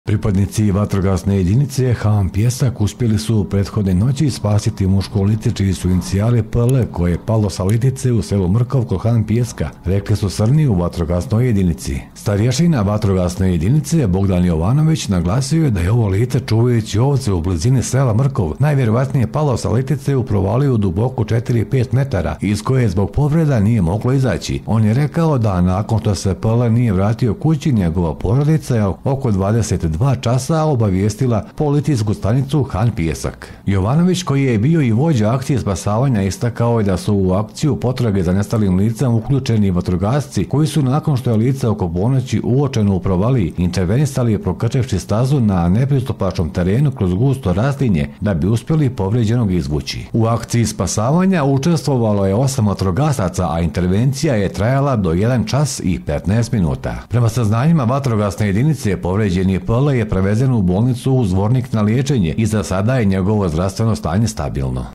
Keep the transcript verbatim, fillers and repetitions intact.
Pripadnici vatrogasne jedinice Han Pjesak uspjeli su u prethodne noći spasiti muško lice čiji su inicijali P L koje je palo sa litice u selu Mrkov kod Han Pjeska, rekli su Srni u vatrogasnoj jedinici. Starješina vatrogasne jedinice Bogdan Jovanović naglasio je da je ovo lice čuvajući ovce u blizini sela Mrkov najvjerojatnije palo sa litice u provaliju duboku četiri do pet metara iz koje zbog povreda nije moglo izaći. On je rekao da nakon što se P L nije vratio kući, njegova porodica je oko dvadeset dva časa obavijestila policijsku stanicu Han Pjesak. Jovanović, koji je bio i vođa akcije spasavanja, istakao je da su u akciju potrage za nestalim licem uključeni vatrogasci koji su nakon što je lice oko ponoći uočeno u provaliji intervenisali prokrčevši stazu na nepristupačnom terenu kroz gusto raslinje da bi uspjeli povrijeđenog izvući. U akciji spasavanja učestvovalo je osam vatrogasaca, a intervencija je trajala do jedan čas i petnaest minuta. Prema saznanjima vatrogasne jedinice, povrijeđeni P L je prevezen u bolnicu u Zvornik na liječenje i za sada je njegovo zdravstveno stanje stabilno.